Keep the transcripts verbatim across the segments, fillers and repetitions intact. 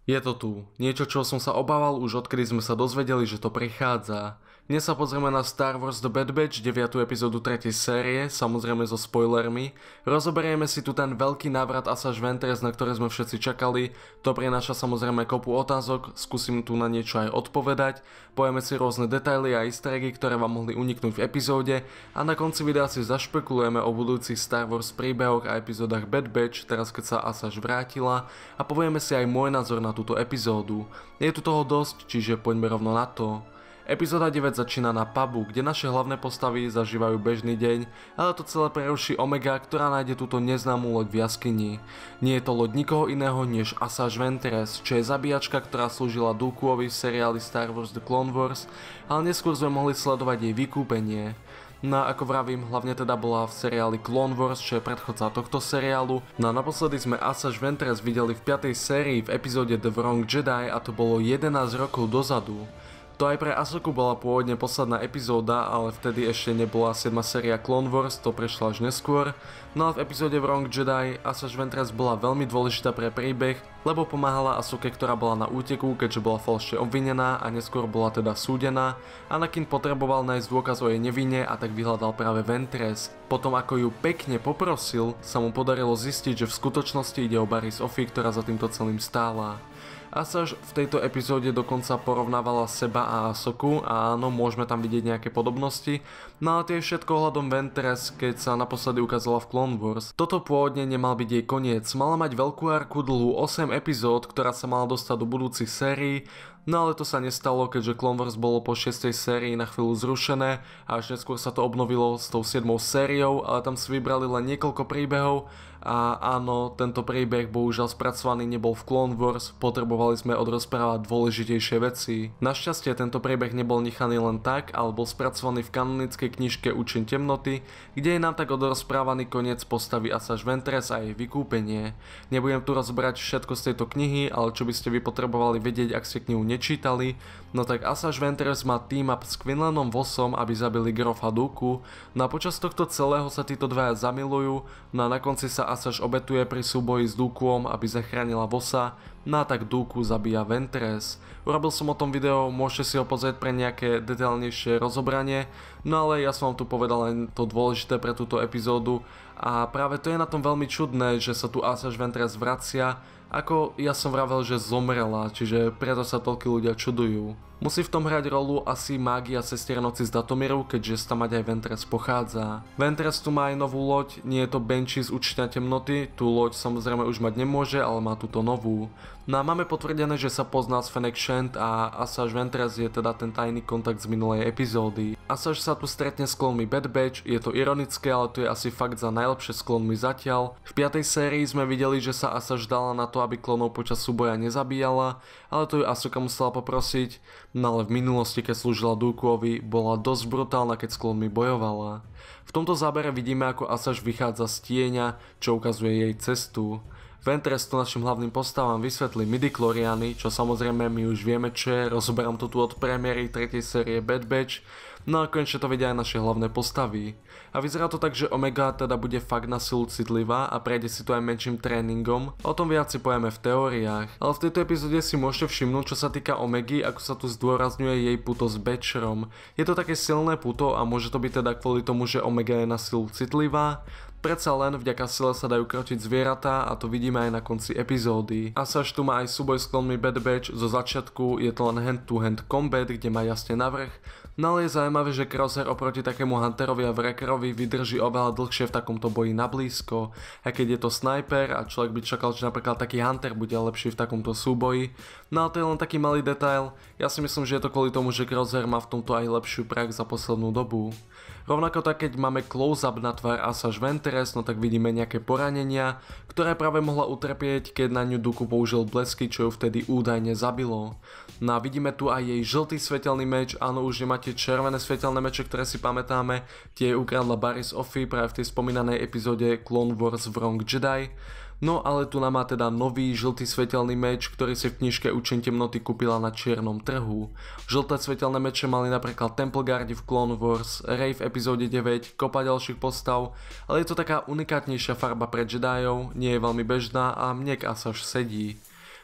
Je to tu. Niečo, čo som sa obával už odkedy sme sa dozvedeli, že to prichádza. Dnes sa pozrieme na Star Wars The Bad Batch, deviatu epizódu tretej série, samozrejme so spoilermi. Rozoberieme si tu ten veľký návrat Asajj Ventress, na ktoré sme všetci čakali. To prináša samozrejme kopu otázok, skúsim tu na niečo aj odpovedať. Povieme si rôzne detaily a easter eggy, ktoré vám mohli uniknúť v epizóde. A na konci videa si zašpekulujeme o budúcich Star Wars príbehoch a epizódach Bad Batch, teraz keď sa Asajj vrátila. A povieme si aj môj názor na túto epizódu. Je tu toho dosť, čiže poďme rovno na to. Epizóda deväť začína na pubu, kde naše hlavné postavy zažívajú bežný deň, ale to celé preruší Omega, ktorá nájde túto neznámú loď v jaskyni. Nie je to loď nikoho iného než Asajj Ventress, čo je zabíjačka, ktorá slúžila Dookuovi v seriáli Star Wars The Clone Wars, ale neskôr sme mohli sledovať jej vykúpenie. No a ako vravím, hlavne teda bola v seriáli Clone Wars, čo je predchodca tohto seriálu. No a naposledy sme Asajj Ventress videli v piatej sérii v epizóde The Wrong Jedi a to bolo jedenásť rokov dozadu. To aj pre Ahsoku bola pôvodne posledná epizóda, ale vtedy ešte nebola siedma séria Clone Wars, to prešla až neskôr. No a v epizóde Wrong Jedi Asajj Ventress bola veľmi dôležitá pre príbeh, lebo pomáhala Ahsoke, ktorá bola na úteku, keďže bola falošne obvinená a neskôr bola teda súdená. Anakin potreboval nájsť dôkaz o jej nevine a tak vyhľadal práve Ventress. Potom ako ju pekne poprosil, sa mu podarilo zistiť, že v skutočnosti ide o Barriss Offee, ktorá za týmto celým stála. Asajj v tejto epizóde dokonca porovnávala seba a Ahsoku a áno, môžeme tam vidieť nejaké podobnosti, no ale to je všetko ohľadom Ventress, keď sa naposledy ukázala v Clone Wars. Toto pôvodne nemal byť jej koniec, mala mať veľkú arku dlhú osem epizód, ktorá sa mala dostať do budúcich sérií, no ale to sa nestalo, keďže Clone Wars bolo po šiestej sérii na chvíľu zrušené a až neskôr sa to obnovilo s tou siedmou sériou, ale tam si vybrali len niekoľko príbehov a áno, tento príbeh bohužiaľ spracovaný nebol v Clone Wars, potrebovali sme odrozprávať dôležitejšie veci. Našťastie tento príbeh nebol nechaný len tak, ale bol spracovaný v kanonickej knižke Učeň temnoty, kde je nám tak odrozprávaný koniec postavy Asajj Ventress a jej vykúpenie. Nebudem tu rozbrať všetko z tejto knihy, ale čo by ste vy potrebovali vedieť, ak ste knihu nečítali, no tak Asajj Ventress má team up s Quinlanom Vossom, aby zabili Grofa Dooku, no a počas tohto celého sa títo dvaja zamilujú, no a na konci sa Asajj obetuje pri súboji s Dookuom, aby zachránila Vossa, no a tak Dooku zabíja Ventress. Urobil som o tom video, môžete si ho pozrieť pre nejaké detailnejšie rozobranie, no ale ja som vám tu povedal len to dôležité pre túto epizódu a práve to je na tom veľmi čudné, že sa tu Asajj Ventress vracia, ako ja som vravel, že zomrela, čiže preto sa toľkí ľudia čudujú. Musí v tom hrať rolu asi mágia sestier noci z Datomiru, keďže tam mať aj Ventress pochádza. Ventress tu má aj novú loď, nie je to Banshee z Učenia temnoty, tú loď samozrejme už mať nemôže, ale má túto novú. No a máme potvrdené, že sa pozná s Fennec Shand a Asajj Ventress je teda ten tajný kontakt z minulej epizódy. Asajj sa tu stretne s klonmi Bad Batch, je to ironické, ale to je asi fakt za najlepšie s klonmi zatiaľ. V piatej sérii sme videli, že sa Asajj dala na to, aby klonov počas súboja nezabíjala, ale to ju Ahsoka musela poprosiť. No ale v minulosti, keď slúžila Dookuovi, bola dosť brutálna, keď s klonmi bojovala. V tomto zábere vidíme, ako Asajj vychádza z tieňa, čo ukazuje jej cestu. Ventress tu našim hlavným postavám vysvetlí midichloriany, čo samozrejme my už vieme čo je, rozoberám to tu od premiéry tretej série Bad Batch, no a konečne to vidia aj naše hlavné postavy. A vyzerá to tak, že Omega teda bude fakt na silu citlivá a prejde si to aj menším tréningom, o tom viac si povieme v teóriách. Ale v tejto epizóde si môžete všimnúť, čo sa týka Omegy, ako sa tu zdôrazňuje jej puto s Batcherom. Je to také silné puto a môže to byť teda kvôli tomu, že Omega je na silu citlivá. Predsa len vďaka sile sa dajú krotiť zvieratá a to vidíme aj na konci epizódy. Asajj tu má aj súboj s klonmi Bad Batch, zo začiatku je to len hand-to-hand combat, kde má jasne navrch, no ale je zaujímavé, že Crosshair oproti takému Hunterovi a Wreckerovi vydrží oveľa dlhšie v takomto boji na blízko, aj keď je to sniper a človek by čakal, že napríklad taký Hunter bude lepší v takomto súboji, no ale to je len taký malý detail, ja si myslím, že je to kvôli tomu, že Crosshair má v tomto aj lepšiu prax za poslednú dobu. Rovnako tak, keď máme close-up na tvár Asajj Ventress, no tak vidíme nejaké poranenia, ktoré práve mohla utrpieť, keď na ňu Dooku použil blesky, čo ju vtedy údajne zabilo. No a vidíme tu aj jej žltý svetelný meč, áno, už nemáte červené svetelné meče, ktoré si pamätáme, tie ukradla Barriss Offee práve v tej spomínanej epizóde Clone Wars Wrong Jedi. No ale tu nám má teda nový žltý svetelný meč, ktorý si v knižke Učeň temnoty kúpila na čiernom trhu. Žlté svetelné meče mali napríklad Temple Guardi v Clone Wars, Rey v epizóde deväť, kopa ďalších postav, ale je to taká unikátnejšia farba pre Jediov, nie je veľmi bežná a mne k Asajj sedí.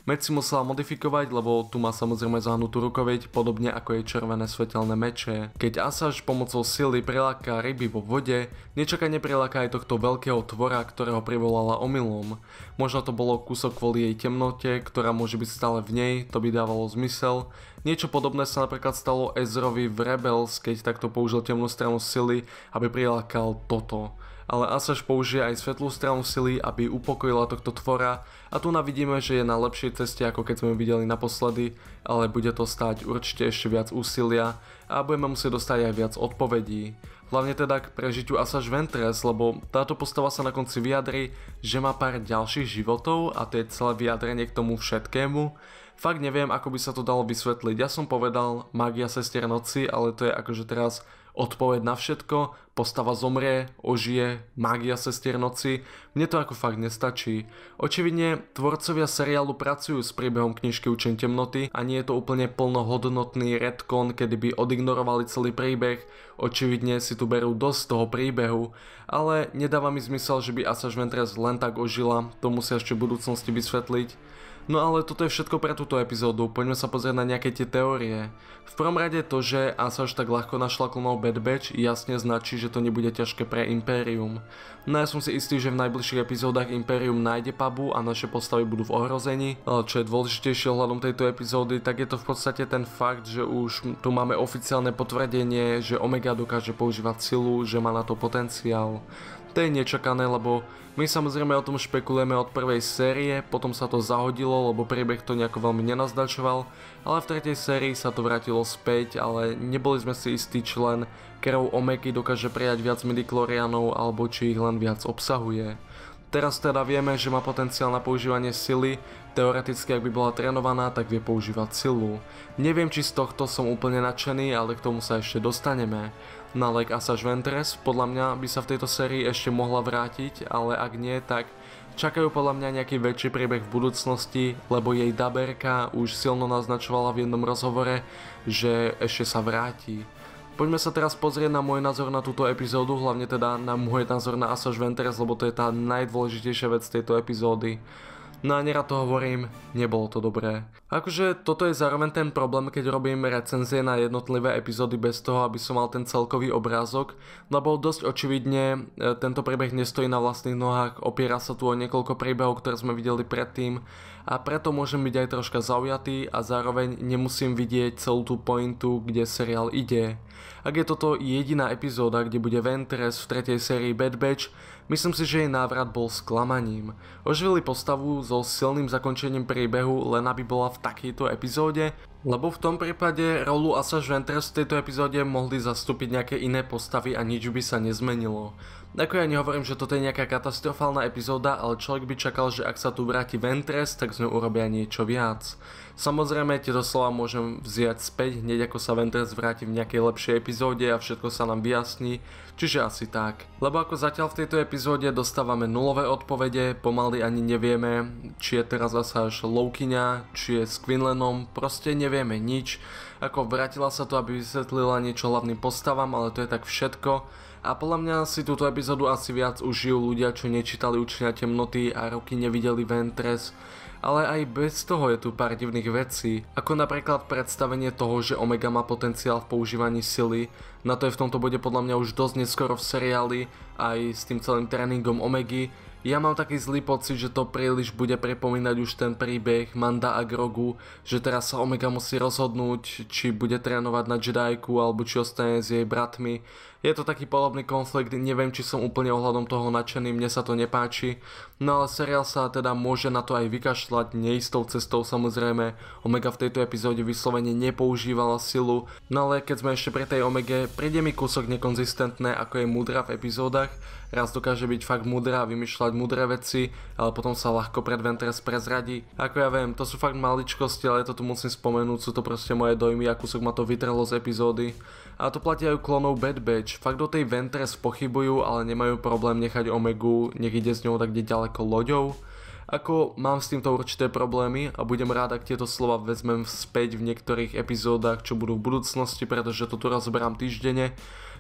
Meč si musela modifikovať, lebo tu má samozrejme zahnutú rukoveď, podobne ako jej červené svetelné meče. Keď Asajj pomocou sily priláka ryby vo vode, nečakane priláka aj tohto veľkého tvora, ktorého privolala omylom. Možno to bolo kúsok kvôli jej temnote, ktorá môže byť stále v nej, to by dávalo zmysel. Niečo podobné sa napríklad stalo Ezrovi v Rebels, keď takto použil temnú stranu sily, aby prilákal toto. Ale Asajj použije aj svetlú stranu sily, aby upokojila tohto tvora a tu navidíme, že je na lepšej ceste, ako keď sme videli naposledy, ale bude to stáť určite ešte viac úsilia a budeme musieť dostať aj viac odpovedí. Hlavne teda k prežitiu Asajj Ventress, lebo táto postava sa na konci vyjadrí, že má pár ďalších životov a to je celé vyjadrenie k tomu všetkému. Fakt neviem, ako by sa to dalo vysvetliť. Ja som povedal mágia sestier noci, ale to je akože teraz odpoveď na všetko, postava zomrie, ožije, mágia sestier noci, mne to ako fakt nestačí. Očividne tvorcovia seriálu pracujú s príbehom knižky Učeň temnoty a nie je to úplne plnohodnotný retcon, kedy by odignorovali celý príbeh, očividne si tu berú dosť toho príbehu, ale nedáva mi zmysel, že by Asajj Ventress len tak ožila, to musia ešte v budúcnosti vysvetliť. No ale toto je všetko pre túto epizódu, poďme sa pozrieť na nejaké tie teórie. V prvom rade to, že Asajj tak ľahko našla klonov Bad Batch, jasne značí, že to nebude ťažké pre Imperium. No ja som si istý, že v najbližších epizódach Imperium nájde pubu a naše postavy budú v ohrození. Ale čo je dôležitejšie ohľadom tejto epizódy, tak je to v podstate ten fakt, že už tu máme oficiálne potvrdenie, že Omega dokáže používať silu, že má na to potenciál. To je nečakané, lebo my samozrejme o tom špekulujeme od prvej série, potom sa to zahodilo, lebo príbeh to nejako veľmi nenaznačoval, ale v tretej sérii sa to vrátilo späť, ale neboli sme si istí, či len krv Omegy dokáže prijať viac midichlorianov, alebo či ich len viac obsahuje. Teraz teda vieme, že má potenciál na používanie sily, teoreticky ak by bola trénovaná, tak vie používať silu. Neviem, či z tohto som úplne nadšený, ale k tomu sa ešte dostaneme. Na lek Asajj Ventress podľa mňa by sa v tejto sérii ešte mohla vrátiť, ale ak nie, tak čakajú podľa mňa nejaký väčší príbeh v budúcnosti, lebo jej daberka už silno naznačovala v jednom rozhovore, že ešte sa vráti. Poďme sa teraz pozrieť na môj názor na túto epizódu, hlavne teda na môj názor na Asajj Ventress, lebo to je tá najdôležitejšia vec tejto epizódy. No a nerad to hovorím, nebolo to dobré. Akože toto je zároveň ten problém, keď robím recenzie na jednotlivé epizódy bez toho, aby som mal ten celkový obrázok, lebo dosť očividne tento príbeh nestojí na vlastných nohách, opiera sa tu o niekoľko príbehov, ktoré sme videli predtým a preto môžem byť aj troška zaujatý a zároveň nemusím vidieť celú tú pointu, kde seriál ide. Ak je toto jediná epizóda, kde bude Ventress v tretej sérii Bad Batch, myslím si, že jej návrat bol sklamaním. Oživili postavu so silným zakončením príbehu, len aby bola v takejto epizóde, lebo v tom prípade rolu Asajj Ventress v tejto epizóde mohli zastúpiť nejaké iné postavy a nič by sa nezmenilo. Ako ja nehovorím, že toto je nejaká katastrofálna epizóda, ale človek by čakal, že ak sa tu vráti Ventress, tak z ňou urobia niečo viac. Samozrejme, tieto slova môžem vziať späť, hneď ako sa Ventress vráti v nejakej lepšej epizóde a všetko sa nám vyjasní, čiže asi tak. Lebo ako zatiaľ v tejto epizóde dostávame nulové odpovede, pomaly ani nevieme, či je teraz Asajj loukyňa, či je s Quinlanom, proste nevieme nič. Ako vrátila sa to, aby vysvetlila niečo hlavným postavám, ale to je tak všetko. A podľa mňa si túto epizódu asi viac užijú ľudia, čo nečítali Učenia temnoty a roky nevideli Ventress. Ale aj bez toho je tu pár divných vecí, ako napríklad predstavenie toho, že Omega má potenciál v používaní sily. Na to je v tomto bode podľa mňa už dosť neskoro v seriáli, aj s tým celým tréningom Omegy. Ja mám taký zlý pocit, že to príliš bude pripomínať už ten príbeh Manda a Grogu, že teraz sa Omega musí rozhodnúť, či bude trénovať na Jedajku alebo či ostane s jej bratmi. Je to taký podobný konflikt, neviem, či som úplne ohľadom toho nadšený, mne sa to nepáči. No ale seriál sa teda môže na to aj vykašľať neistou cestou samozrejme. Omega v tejto epizóde vyslovene nepoužívala silu, no ale keď sme ešte pri tej Omege, príde mi kúsok nekonzistentné, ako je múdra v epizódach. Raz dokáže byť fakt múdra a vymýšľať múdre veci, ale potom sa ľahko pred Ventress prezradí. Ako ja viem, to sú fakt maličkosti, ale to tu musím spomenúť, sú to proste moje dojmy a kúsok ma to vytrhlo z epizódy. A to platí aj klonov Bad Batch, fakt do tej Ventress pochybujú, ale nemajú problém nechať Omegu, nech ide s ňou tak ďaleko loďou. Ako mám s týmto určité problémy a budem rád, ak tieto slova vezmem späť v niektorých epizódach, čo budú v budúcnosti, pretože to tu rozoberám týždenne.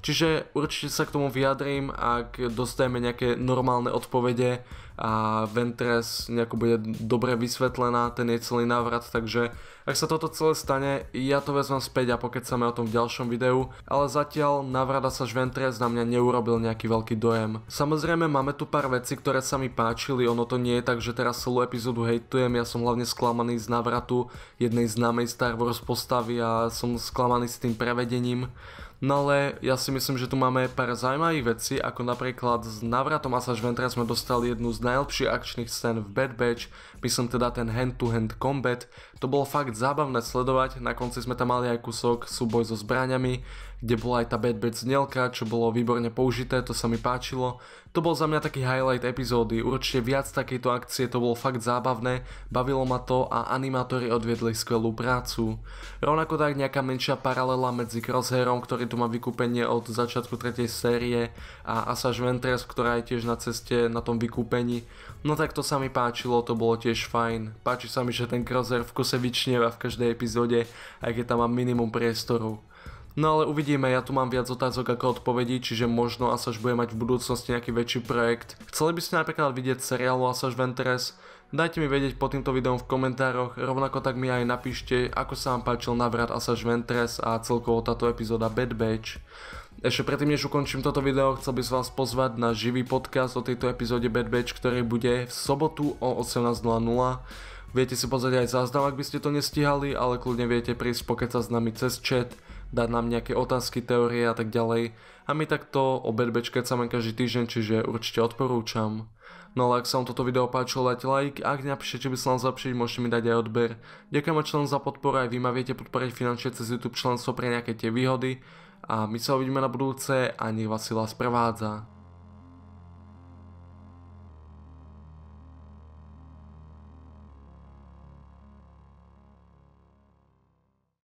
Čiže určite sa k tomu vyjadrím, ak dostaneme nejaké normálne odpovede a Ventress nejako bude dobre vysvetlená, ten je celý návrat, takže ak sa toto celé stane, ja to vezmem späť a pokecame o tom v ďalšom videu, ale zatiaľ návrat Asajj Ventress na mňa neurobil nejaký veľký dojem. Samozrejme máme tu pár vecí, ktoré sa mi páčili, ono to nie je tak, že teraz celú epizódu hejtujem, ja som hlavne sklamaný z návratu jednej známej Star Wars postavy a som sklamaný s tým prevedením. No ale ja si myslím, že tu máme pár zaujímavých vecí, ako napríklad s návratom Asajj Ventress sme dostali jednu z najlepších akčných scén v Bad Batch, myslím teda ten hand-to-hand combat, to bolo fakt zábavné sledovať, na konci sme tam mali aj kúsok súboj so zbraňami, kde bola aj tá Bad Batch znelka, čo bolo výborne použité, to sa mi páčilo. To bol za mňa taký highlight epizódy, určite viac takejto akcie, to bolo fakt zábavné, bavilo ma to a animátori odviedli skvelú prácu. Rovnako tak nejaká menšia paralela medzi Crosshairom, ktorý tu má vykúpenie od začiatku tretej série, a Asajj Ventress, ktorá je tiež na ceste na tom vykúpení. No tak to sa mi páčilo, to bolo tiež fajn. Páči sa mi, že ten Crosshair v kuse vyčnieva v každej epizóde, aj keď tam mám minimum priestoru. No ale uvidíme, ja tu mám viac otázok ako odpovedí, čiže možno Asajj bude mať v budúcnosti nejaký väčší projekt. Chceli by ste napríklad vidieť seriál o Asajj Ventress? Dajte mi vedieť pod týmto videom v komentároch, rovnako tak mi aj napíšte, ako sa vám páčil návrat Asajj Ventress a celkovo táto epizóda Bad Batch. Ešte predtým, než ukončím toto video, chcel by som vás pozvať na živý podcast o tejto epizóde Bad Batch, ktorý bude v sobotu o osemnásť nula nula. Viete si pozrieť aj záznam, ak by ste to nestihali, ale kľudne viete prísť pokecať s nami cez chat, dať nám nejaké otázky, teórie a tak ďalej. A my takto o Bad Batch kecame každý týždeň, čiže určite odporúčam. No ale ak sa vám toto video páčilo, dajte like, ak napíšete, či by sa vám zlepšiť, môžete mi dať aj odber. Ďakujem členom za podporu, aj vy ma viete podporiť finančne cez YouTube členstvo pre nejaké tie výhody. A my sa uvidíme na budúce a nech vás sila sprevádza.